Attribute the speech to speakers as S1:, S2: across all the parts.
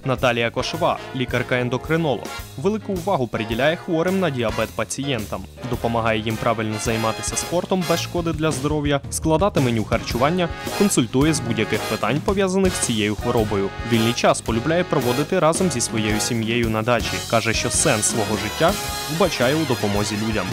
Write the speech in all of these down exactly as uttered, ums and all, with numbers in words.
S1: Наталія Кошова, лікарка-ендокринолог, велику увагу приділяє хворим на діабет пацієнтам, допомагає їм правильно займатися спортом без шкоди для здоров'я, складати меню харчування, консультує з будь-яких питань, пов'язаних з цією хворобою. Вільний час полюбляє проводити разом зі своєю сім'єю на дачі. Каже, що сенс свого життя вбачає у допомозі людям.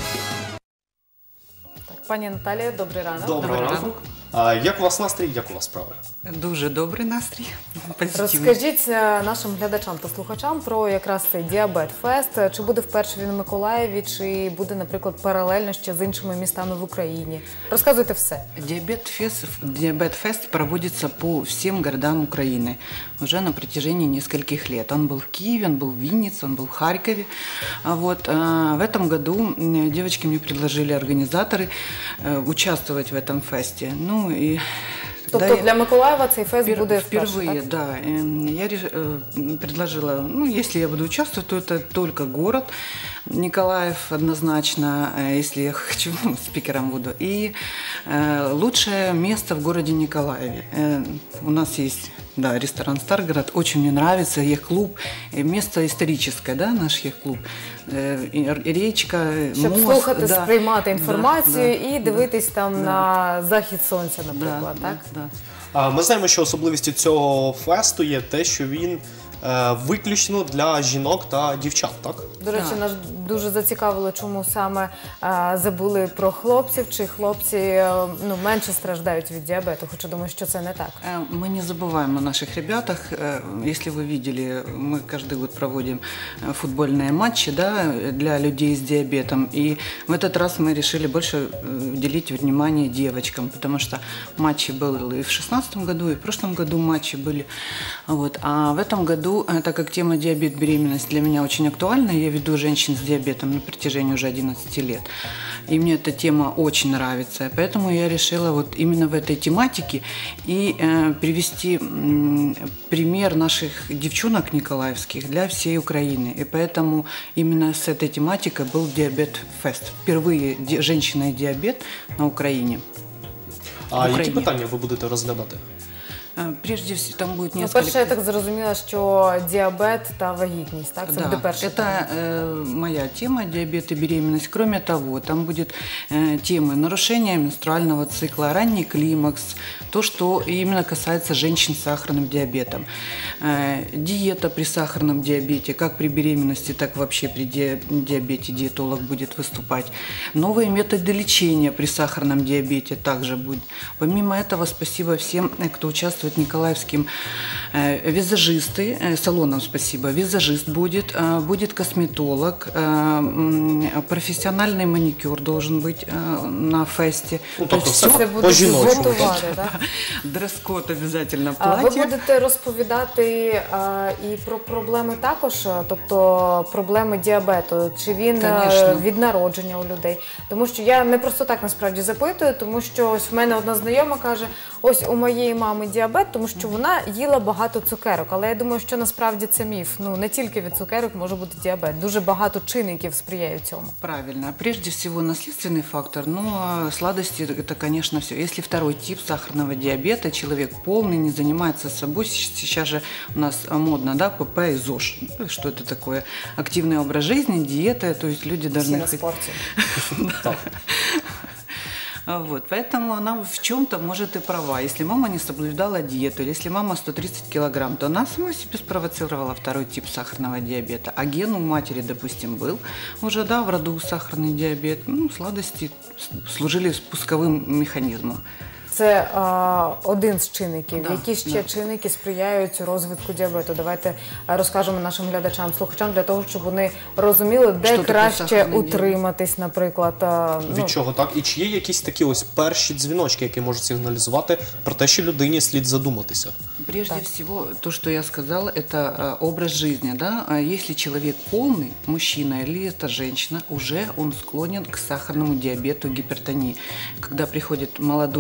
S2: Пані Наталія, добрий ранок.
S3: Доброго ранку. А як у вас настрій, як у вас справи?
S4: Дуже добрий настрій, позитивний.
S2: Розкажіть нашим глядачам та слухачам про якраз цей діабет-фест. Чи буде вперше він у Миколаєві, чи буде, наприклад, паралельно ще з іншими містами в Україні? Розказуйте все.
S4: Диабет-фест, диабет-фест проводится по всем городам Украины уже на протяжении нескольких лет. Он был в Киеве, он был в Виннице, он был в Харькове. Вот. В этом году девочки мне предложили организаторы участвовать в этом фесте. Ну, и
S2: Тобто для Миколаєва цей фест
S4: Впер,
S2: буде
S4: впервые,
S2: вперше, так?
S4: да. Я э, предложила, ну, если я буду участвовать, то это только город Николаев однозначно, если я хочу, ну, спикером буду. И э, лучшее место в городе Николаеве. Э, у нас есть, да, ресторан «Старгород», очень мне нравится, Ех-клуб, место историческое, да, наш Ех-клуб. Э, речка,
S2: Щоб
S4: мост.
S2: слухати,
S4: да,
S2: сприймати інформацію
S4: да,
S2: і дивитись там
S4: да,
S2: на захід сонця, наприклад,
S4: да,
S2: так?
S4: Да, да.
S3: А ми знаємо, що особливістю цього фесту є те, що він е, виключно для жінок та дівчат, так?
S2: До речі,
S4: Так.
S2: нас дуже зацікавило, чому саме а, забули про хлопців, чи хлопці а, ну, менше страждають від діабету, хоча думаю, що це не так.
S4: Мы не забываем о наших ребятах. Если вы видели, мы каждый год проводим футбольные матчи, да, для людей с диабетом. И в этот раз мы решили больше уделить внимание девочкам, потому что матчи были и в шестнадцатом году, и в прошлом году матчи были. Вот. А в этом году, так как тема диабет, беременность для меня очень актуальна, я веду женщин с диабетом на протяжении уже одиннадцати лет. И мне эта тема очень нравится. Поэтому я решила вот именно в этой тематике и э, привести м, пример наших девчонок николаевских для всей Украины. И поэтому именно с этой тематикой был диабет-фест. Впервые ди- женщина и диабет на Украине.
S3: А
S4: В
S3: які
S4: Україні.
S3: питання ви будете розглядати?
S4: Э, Прежде всего, там будет
S2: Ну,
S4: несколько...
S2: перше, я так зрозуміла, що діабет та вагітність, так? Це
S4: Да,
S2: буде перша
S4: это
S2: тема.
S4: э, моя тема, диабет и беременность. Кроме того, там будет э, темы нарушения менструального цикла, ранний климакс, то, что именно касается женщин с сахарным диабетом. Э, диета при сахарном диабете, как при беременности, так вообще при ди- диабете диетолог будет выступать. Новые методы лечения при сахарном диабете также будет. Помимо этого, спасибо всем, э, кто участвует николаевским э, визажисты, э, салонам спасибо, визажист будет, э, будет косметолог, э, м, профессиональный маникюр должен быть э, на фесте.
S3: Ну,
S4: То
S3: тобто
S4: есть
S3: все
S4: всё-
S2: Це буде
S3: по-жіночому.
S2: готувати, так?
S4: дрес-код обязательно
S2: А ви
S4: платье.
S2: будете розповідати а, і про проблеми також, а, тобто проблеми діабету, чи він а,
S4: Конечно.
S2: від народження у людей? Тому що я не просто так насправді запитую, тому що ось в мене одна знайома каже, ось у моєї мами діабет, тому що вона їла багато цукерок, але я думаю, що насправді це міф. Ну, не тільки від цукерок може бути діабет, дуже багато чинників сприяють цьому.
S4: Правильно. Прежде всего наследственный фактор, но сладости это, конечно, все. Если второй тип сахарного диабета, человек полный, не занимается собой, сейчас же у нас модно, да, ПП и ЗОЖ. Что это такое? Активный образ жизни, диета, то есть люди
S2: Всі
S4: должны...
S2: на
S4: хоть-
S2: спорті.
S3: Так.
S4: Вот, поэтому она в чем-то может и права. Если мама не соблюдала диету, или если мама сто тридцать килограмм, то она сама себе спровоцировала второй тип сахарного диабета. А ген у матери, допустим, был уже, да, в роду сахарный диабет. Ну, сладости служили спусковым механизмом.
S2: Це а, один з чинників.
S4: Да,
S2: Які ще
S4: да.
S2: чинники сприяють розвитку діабету? Давайте а, розкажемо нашим глядачам, слухачам, для того, щоб вони розуміли, де
S4: Що таке
S2: краще
S4: сахарний діабет?
S2: утриматись, наприклад. А, ну,
S3: Від чого так? І чи є якісь такі ось перші дзвіночки, які можуть сигналізувати про те, що людині слід задуматися?
S4: Прежде
S2: Так.
S4: всего, то, что я сказала, это э, образ жизни. Да? А Если человек полный, мужчина или это женщина, уже он склонен к сахарному диабету, гипертонии. Когда приходит молодой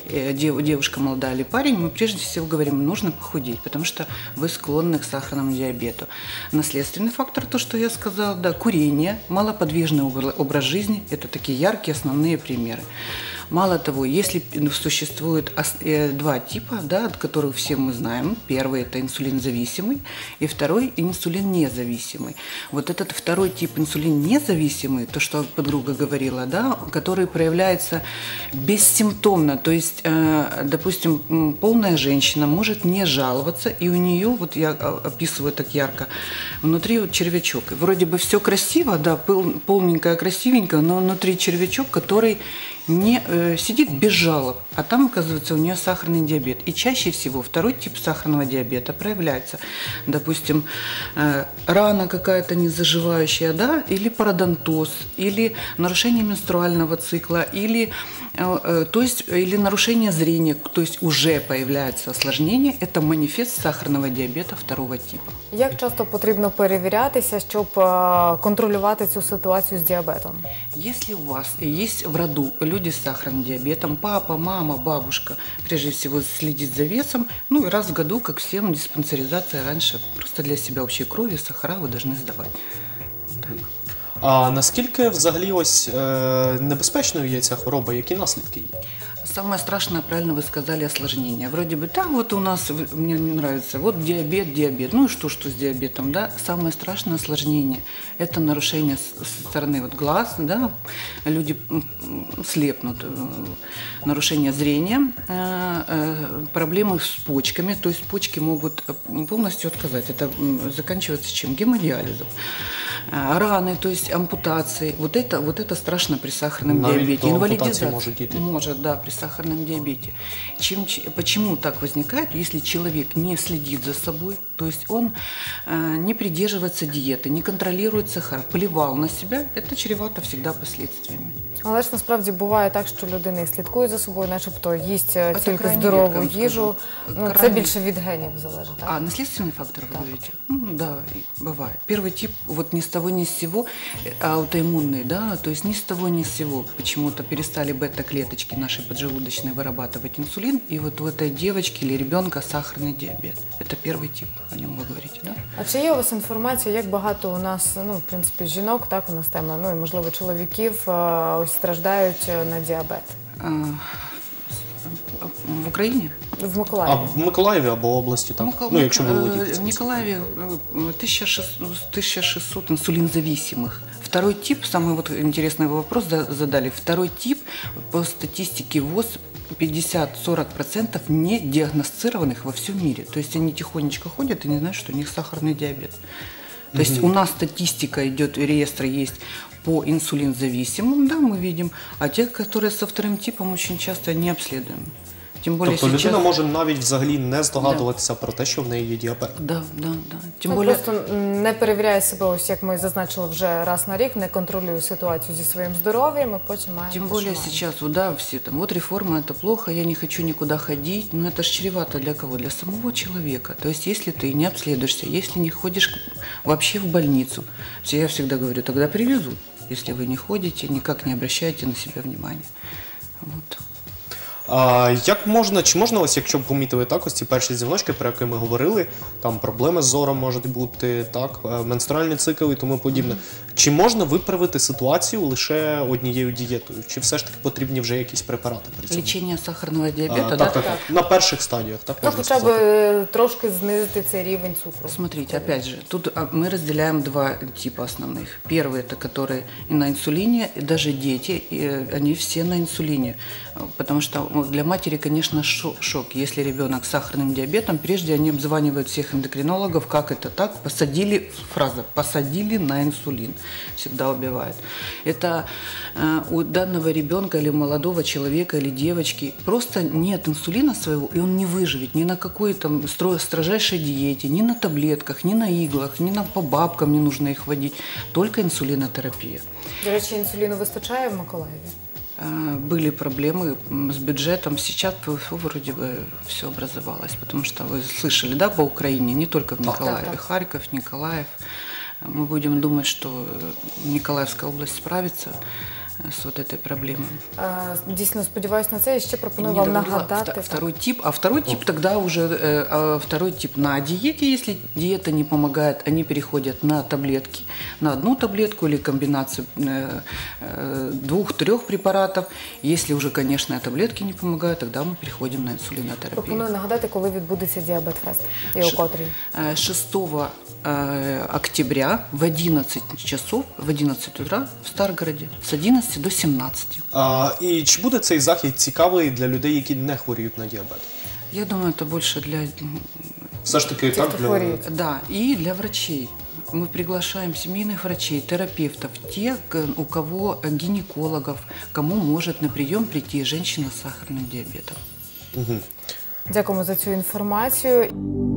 S4: э, дев, девушка молодая или парень, мы прежде всего говорим, нужно похудеть, потому что вы склонны к сахарному диабету. Наследственный фактор, то, что я сказала, да, курение, малоподвижный образ жизни, это такие яркие основные примеры. Мало того, если существует два типа, да, от которых все мы знаем, первый – это инсулинзависимый, и второй – инсулиннезависимый. Вот этот второй тип инсулиннезависимый, то, что подруга говорила, да, который проявляется бессимптомно, то есть, э, допустим, полная женщина может не жаловаться, и у нее, вот я описываю так ярко, внутри вот червячок. Вроде бы все красиво, да, полненькое, красивенькое, но внутри червячок, который не э, сидит без жалоб, а там, оказывается, у нее сахарный диабет. И чаще всего второй тип сахарного диабета проявляется, допустим, э, рана какая-то незаживающая, да, или пародонтоз, или нарушение менструального цикла, или, э, э, то есть, или нарушение зрения, то есть уже появляется осложнение, это манифест сахарного диабета второго типа.
S2: Як часто потрібно перевірятися, щоб е, контролювати цю ситуацію з діабетом?
S4: Если у вас есть в роду люди с сахарным диабетом, папа, мама, бабушка, прежде всего следить за весом, ну и раз в году, как всем, диспансеризация раньше, просто для себя общей крови, сахара вы должны сдавать. Так.
S3: А наскільки взагалі ось е, небезпечною є ця хвороба, які наслідки є?
S4: Самое страшное, правильно вы сказали, осложнение. Вроде бы, да, вот у нас, мне не нравится, вот диабет, диабет. Ну и что, что с диабетом, да? Самое страшное осложнение – это нарушение со стороны вот глаз, да, люди слепнут, нарушение зрения, проблемы с почками, то есть почки могут полностью отказать. Это заканчивается чем? Гемодиализом. Раны, то есть ампутации. Вот это, вот это страшно при сахарном
S3: Навіть
S4: диабете.
S3: до ампутации может идти.
S4: Может, да, при сахарном диабете. Чем, почему так возникает? Если человек не следит за собой, то есть он э, не придерживается диеты, не контролирует сахар, плевал на себя, это чревато всегда последствиями.
S2: Але ж насправді буває так, що людина і слідкує за собою, начебто їсть
S4: Це
S2: тільки
S4: крайне
S2: здорову
S4: рідко,
S2: їжу.
S4: скажу.
S2: Ну, це
S4: Крайне-
S2: більше від генів залежить, так?
S4: А, наследственный фактор, вы говорите? Ну, да, и бывает. Первый тип, вот ни с того, ни с сего, э, аутоиммунный, да, то есть ни с того, ни с сего почему-то перестали бета-клеточки нашей поджелудочной вырабатывать инсулин, и вот у этой девочки или ребенка сахарный диабет. Это первый тип, о нем вы говорите, да?
S2: А чи є у вас інформація, як багато у нас, ну, в принципі, жінок, так, у нас тема, ну, і, можливо, чоловіків е, ось страждають на діабет?
S4: А, в Украине?
S2: В
S3: А
S2: Миколаєві.
S3: в Миколаєві або області, так?
S4: Микол-
S3: Ну, якщо ви
S4: э,
S3: володієте
S4: В
S3: цим.
S4: Николаеве э, тысяча шестьсот инсулинзависимых. Второй тип, самый вот интересный вы вопрос за- задали, второй тип по статистике ВОЗ пятьдесят-сорок процентов не диагностированных во всем мире. То есть они тихонечко ходят и не знают, что у них сахарный диабет. То есть у нас статистика идет, реестр есть по инсулинзависимым, да, мы видим, а тех, которые со вторым типом, очень часто не обследуем. Тем более
S3: Тобто
S4: сейчас...
S3: людина може навіть взагалі не здогадуватися про те, що в неї є діабет.
S4: Да, да, да. Тем
S2: Ну,
S4: более...
S2: просто не перевіряє себе, ось як ми зазначили вже раз на рік, не контролює ситуацію зі своїм здоров'ям, і потім має
S4: Тем
S2: те,
S4: более
S2: що має.
S4: сейчас, вот, да, все там, вот реформа это плохо, я не хочу никуда ходить, но это ж чревато для кого? Для самого человека. То есть, если ты не обследуешься, если не ходишь к- вообще в больницу, все, я всегда говорю, тогда привезут, если вы не ходите, никак не обращаете на себя внимания. Вот.
S3: А як можна, чи можна ось, якщо б помітили так, ось ці перші дзвіночки, про які ми говорили, там проблеми з зором можуть бути, так, е, менструальний цикл і тому подібне. Чи можна виправити ситуацію лише однією дієтою? Чи все ж таки потрібні вже якісь препарати при цьому?
S4: Лечение сахарного
S3: А,
S4: диабета,
S3: так,
S4: да?
S3: так, так. На перших стадіях, так
S2: Ну,
S3: можна
S2: хоча б
S3: сказати?
S2: е, трошки знизити цей рівень цукру.
S4: Смотрите, опять же, тут а, мы разделяем два типа основных. Первый – это которые и на инсулине, и даже дети, и, э, они все на инсулине. Потому что ну, для матери, конечно, шо- шок. Если ребенок с сахарным диабетом, прежде они обзванивают всех эндокринологов, как это так, посадили, фраза, посадили на инсулин, всегда убивает. Это э, у данного ребенка или молодого человека или девочки просто нет инсулина своего, и он не выживет ни на какой там стро- строжайшей диете, ни на таблетках, ни на иглах, ни на по бабкам не нужно их водить, только инсулинотерапия.
S2: До речі, інсуліну вистачає в Миколаєві?
S4: Э, Были проблемы м, с бюджетом, сейчас фу, вроде бы все образовалось, потому что вы слышали, да, по Украине, не только в Николаеве,
S2: так, так.
S4: Харьков, Николаев. Мы будем думать, что э, Николаевская область справится. Э, с вот этой проблемой.
S2: Е, Дійсно, сподіваюся на це. І ще
S4: И
S2: пропоную
S4: не
S2: вам
S4: договорила
S2: нагадати.
S4: вта- второй тип, а второй тип тогда уже, э, а второй тип на диете, если диета не помогает, они переходят на таблетки, на одну таблетку или комбинацию э, э, двух-трех препаратов. Если уже, конечно, таблетки не помогают, тогда мы переходим на инсулинотерапию.
S2: Пропоную нагадати, коли відбудеться діабет-фест і о
S4: Ш-
S2: котрій.
S4: Э, шестого э, октября в одиннадцать часов, в одиннадцать утра в Старгороде с одиннадцати до семнадцати.
S3: А, і чи буде цей захід цікавий для людей, які не хворіють на діабет?
S4: Я думаю, это больше для,
S3: Все ж таки,
S2: Ті,
S3: так,
S2: хто
S3: для...
S2: хворіють.
S4: да, и для врачей. Мы приглашаем семейных врачей, терапевтов, тех, к- у кого э, гинекологов, кому может на прием прийти женщина с сахарным диабетом.
S3: Угу.
S2: Дякуємо за цю інформацію.